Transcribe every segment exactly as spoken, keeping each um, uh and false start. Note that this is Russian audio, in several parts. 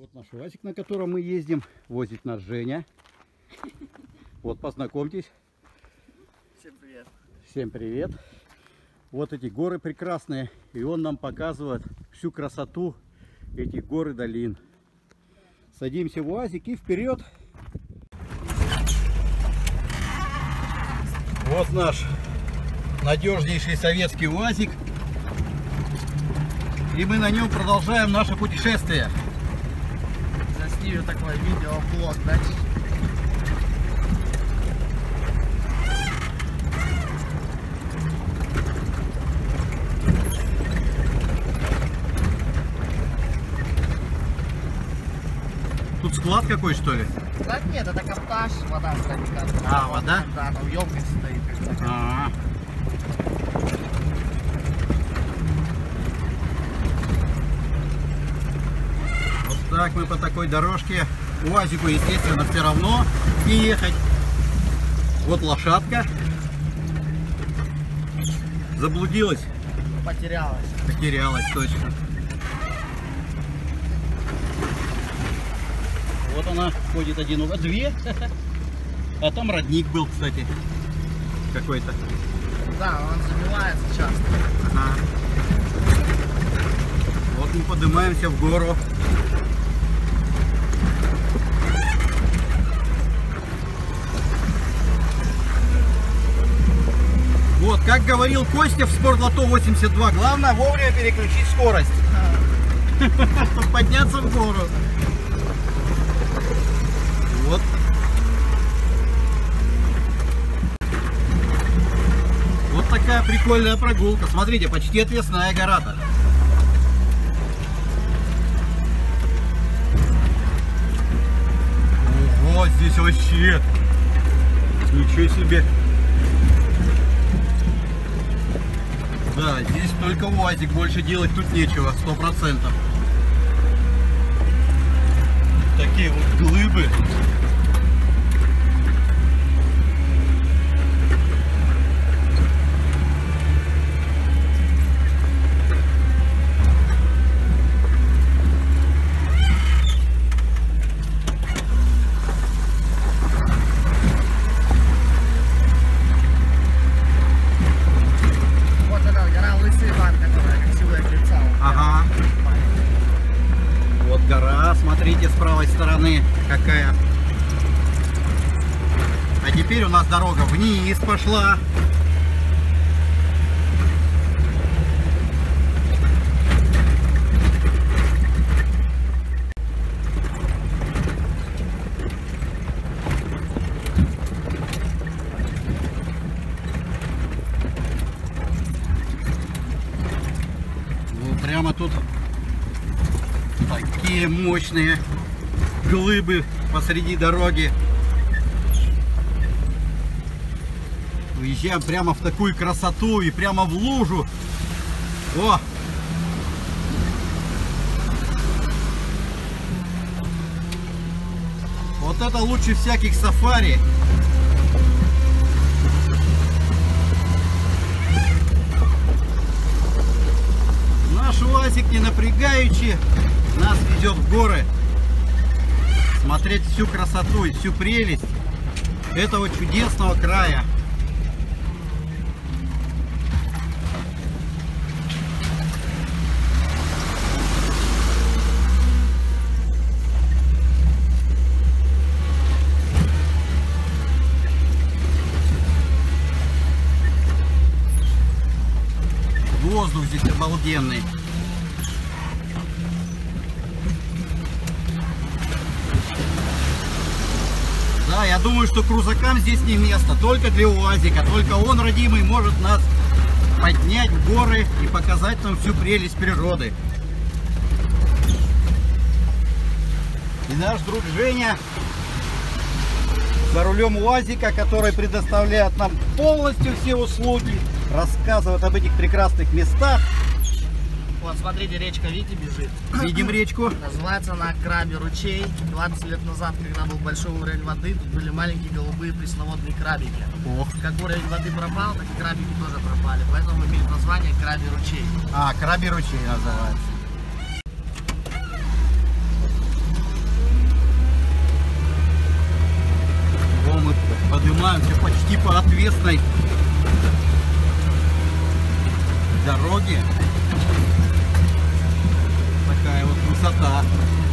Вот наш УАЗик, на котором мы ездим. Возит нас Женя. Вот, познакомьтесь. Всем привет. Всем привет. Вот эти горы прекрасные. И он нам показывает всю красоту этих гор и долин. Садимся в УАЗик и вперед. Вот наш надежнейший советский УАЗик. И мы на нем продолжаем наше путешествие. Заснимем такой видеоблог, дальше. Тут склад какой, что ли? Да нет, это каптаж, вода стоит. А, вода? Да, там емкость стоит. А -а -а. Вот так мы по такой дорожке. УАЗику, естественно, все равно не ехать. Вот лошадка. Заблудилась. Потерялась. Потерялась, точно. Вот она ходит один, а две. А там родник был, кстати, какой-то. Да, он забивается часто. Ага. Вот мы поднимаемся в гору. Вот, как говорил Костя в Спортлото восемьдесят два, главное вовремя переключить скорость, чтобы подняться в гору. Вот. Вот такая прикольная прогулка. Смотрите, почти отвесная гора-то. Ого, здесь вообще ничего себе. Да, здесь только УАЗик, больше делать тут нечего, сто процентов. Такие вот глыбы. Смотрите, с правой стороны какая. А теперь у нас дорога вниз пошла. Ну, прямо тут такие мощные глыбы посреди дороги. Выезжаем прямо в такую красоту и прямо в лужу. О! Вот это лучше всяких сафари. Наш УАЗик, не напрягаючи, нас везет в горы. Смотреть всю красоту и всю прелесть этого чудесного края. Воздух здесь обалденный. Да, я думаю, что крузакам здесь не место, только для УАЗика. Только он, родимый, может нас поднять в горы и показать нам всю прелесть природы. И наш друг Женя за рулем УАЗика, который предоставляет нам полностью все услуги, рассказывает об этих прекрасных местах. Вот, смотрите, речка, видите, бежит. Видим речку. Называется она Крабий ручей. двадцать лет назад, когда был большой уровень воды, тут были маленькие голубые пресноводные крабики. Ох. Как уровень воды пропал, так и крабики тоже пропали. Поэтому имеет название Крабий ручей. А, Крабий ручей называется. типа отвесной дороги. Такая вот высота.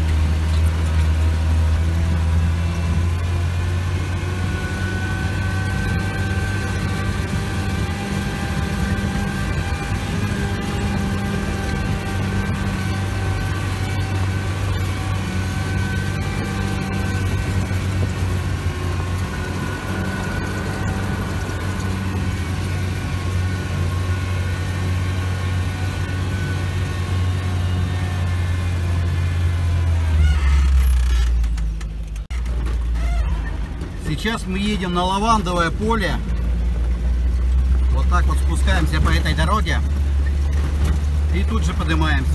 Сейчас мы едем на лавандовое поле. Вот так вот спускаемся по этой дороге. И тут же поднимаемся.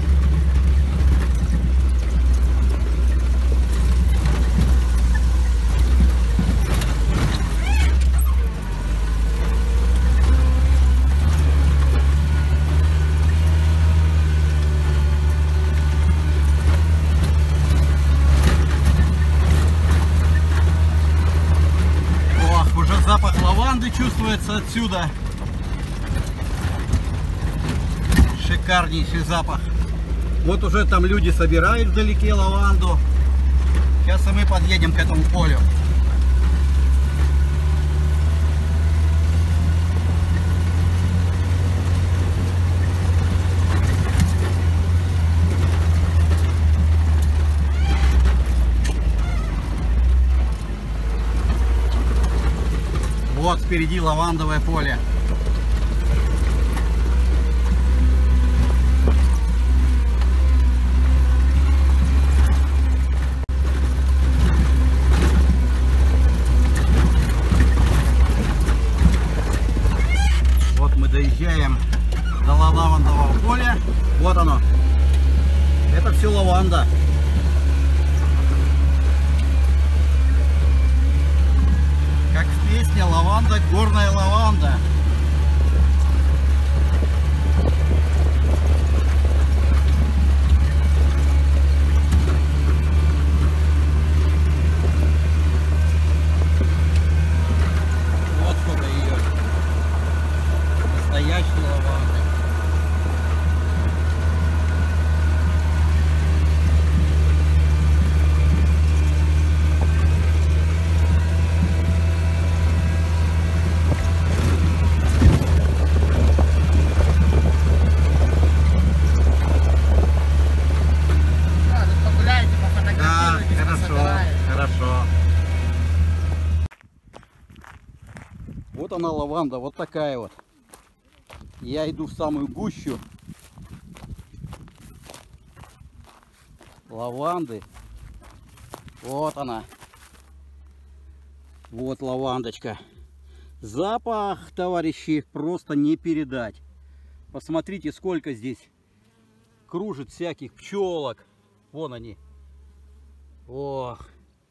Запах лаванды чувствуется отсюда. Шикарнейший запах. Вот уже там люди собирают вдалеке лаванду. Сейчас и мы подъедем к этому полю. Вот впереди лавандовое поле. Вот мы доезжаем до лавандового поля. Вот оно. Это все лаванда. Как в песне «Лаванда, горная лаванда». Вот сколько ее. Настоящая лаванда. Вот она лаванда, вот такая вот. Я иду в самую гущу лаванды. Вот она. Вот лавандочка. Запах, товарищи, просто не передать. Посмотрите, сколько здесь кружит всяких пчелок. Вон они. Ох.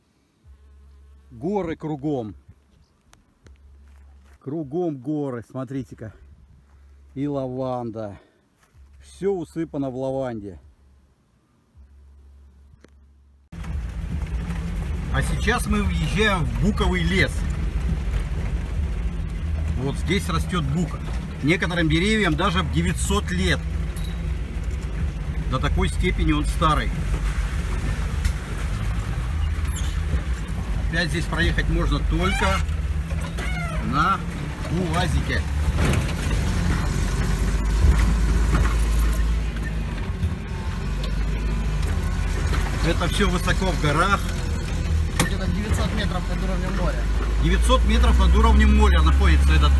Горы кругом. Кругом горы, смотрите-ка. И лаванда. Все усыпано в лаванде. А сейчас мы въезжаем в буковый лес. Вот здесь растет бук. Некоторым деревьям даже девятьсот лет. До такой степени он старый. Опять здесь проехать можно только на УАЗике. Это все высоко в горах. Где-то девятьсот метров над уровнем моря. девятьсот метров над уровнем моря находится этот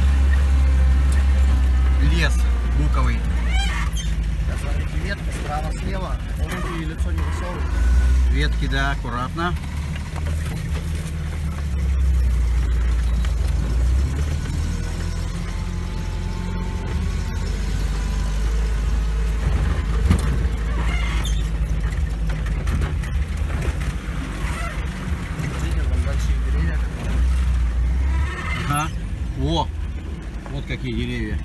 лес буковый. Сейчас смотрите, ветки справа, слева. Руки и лицо не высовывают. Ветки, да, аккуратно. О, вот какие деревья.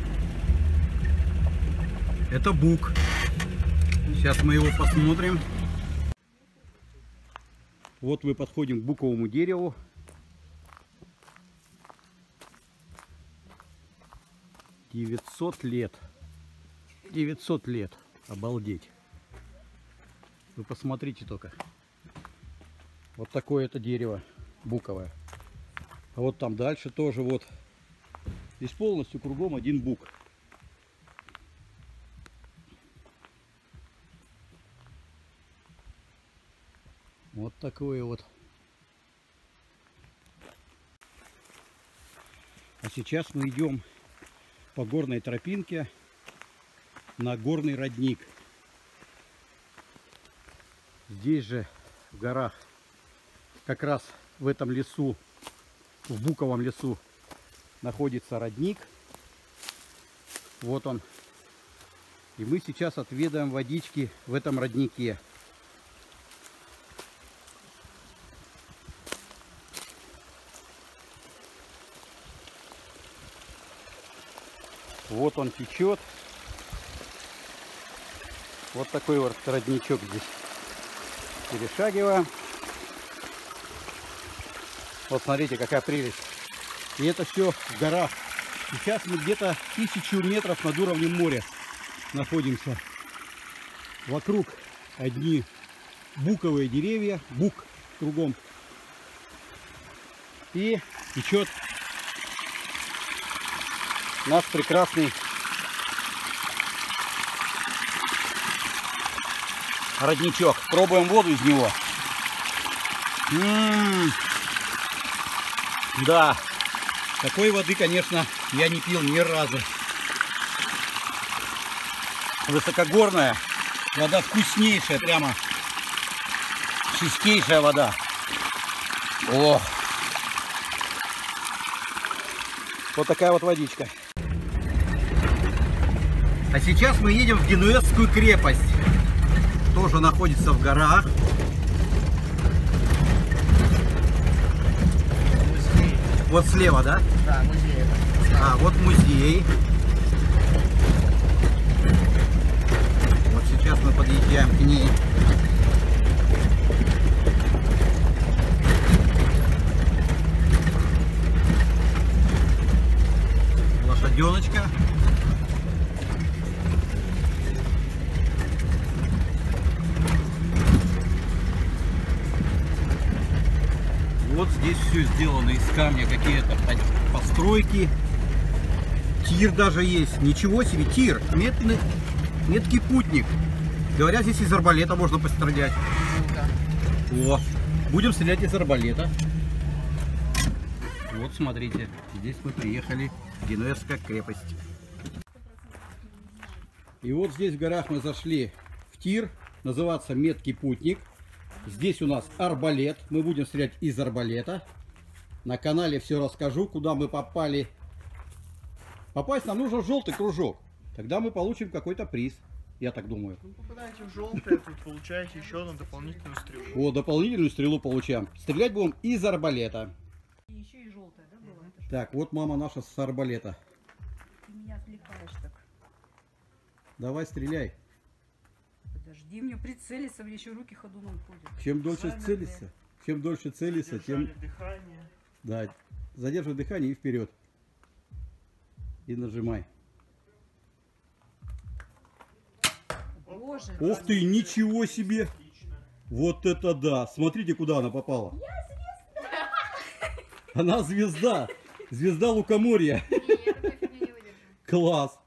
Это бук. Сейчас мы его посмотрим. Вот мы подходим к буковому дереву. девятьсот лет. девятьсот лет. Обалдеть. Вы посмотрите только. Вот такое это дерево буковое. А вот там дальше тоже вот. Здесь полностью кругом один бук. Вот такое вот. А сейчас мы идем по горной тропинке на горный родник. Здесь же в горах, как раз в этом лесу, в буковом лесу, находится родник. Вот он. И мы сейчас отведаем водички в этом роднике. Вот он течет. Вот такой вот родничок здесь. Перешагиваем. Вот смотрите, какая прелесть. И это все в горах. Сейчас мы где-то тысячу метров над уровнем моря находимся. Вокруг одни буковые деревья, бук кругом. И течет наш прекрасный родничок. Пробуем воду из него. М-м-м. Да, такой воды, конечно, я не пил ни разу. Высокогорная, вода вкуснейшая, прямо чистейшая вода. О! Вот такая вот водичка. А сейчас мы едем в Генуэзскую крепость. Тоже находится в горах. Музей. Вот слева, да? Да, музей. Это. А, вот музей. Вот сейчас мы подъезжаем к ней. Лошаденочка. Вот здесь все сделано из камня, какие-то постройки. Тир даже есть. Ничего себе, тир. Метный, меткий путник. Говорят, здесь из арбалета можно пострелять. О, будем стрелять из арбалета. Вот смотрите, здесь мы приехали в Генуэзская крепость. И вот здесь в горах мы зашли в тир, называется Меткий путник. Здесь у нас арбалет, мы будем стрелять из арбалета. На канале все расскажу, куда мы попали. Попасть нам нужен желтый кружок, тогда мы получим какой-то приз, я так думаю. Вы попадаете в желтое, тут получаете еще одну дополнительную стрелу. О, дополнительную стрелу получаем. Стрелять будем из арбалета. И еще и желтая, да, была? Это Так, вот мама наша с арбалета. ты меня отвлекаешь так. Давай, стреляй. Подожди, мне прицелиться, мне еще руки ходуном ходят. Чем дольше Замерли. целиться, чем дольше целиться, тем... Дыхание. Да, задерживай дыхание и вперед. И нажимай. Боже, Ух ты, ничего себе! Вот это да! Смотрите, куда она попала. я звезда! Она звезда! Звезда лукоморья! Не, я такой фигню не выдержу. Класс!